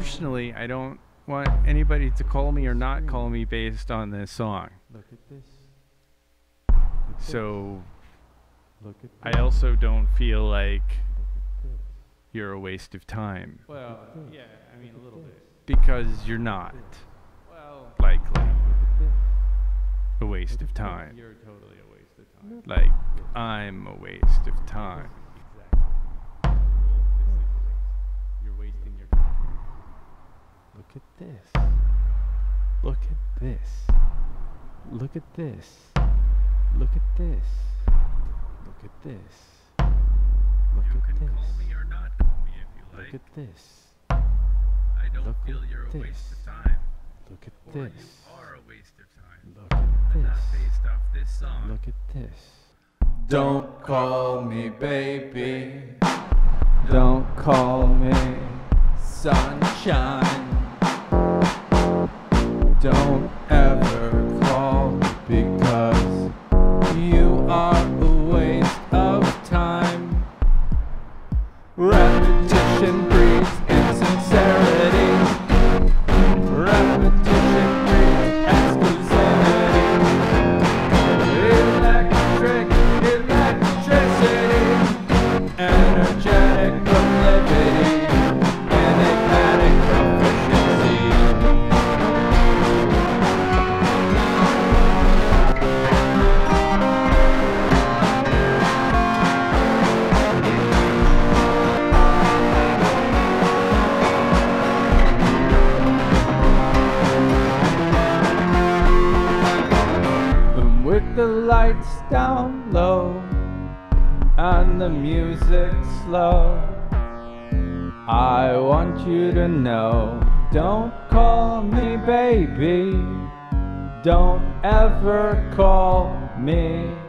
personally, I don't want anybody to call me or not call me based on this song. Look at this. So Look at I this. also don't feel like Look at this. you're a waste of time. Well, yeah, I mean a little bit. Because you're not Well, likely Look at this. a waste of time. you're totally a waste of time. Like, I'm a waste of time. Exactly. You're wasting your time. Look at this. Look at this. Look at this. Look at this. Look at this. Look at this. or not call me if you Look at this. I don't Look feel at you're a this. Waste of time. Look at this. are a waste of time. Look at this. Based off this song. Look at this. Don't call me baby. Don't call me sunshine. Don't ever call because you are a waste of time. Repetition breeds insincerity. Repetition breeds exclusivity. Electricity, energetic proclivity, enigmatic proficiency. And with the lights down low and the music slow, I want you to know, don't call me baby, don't ever call me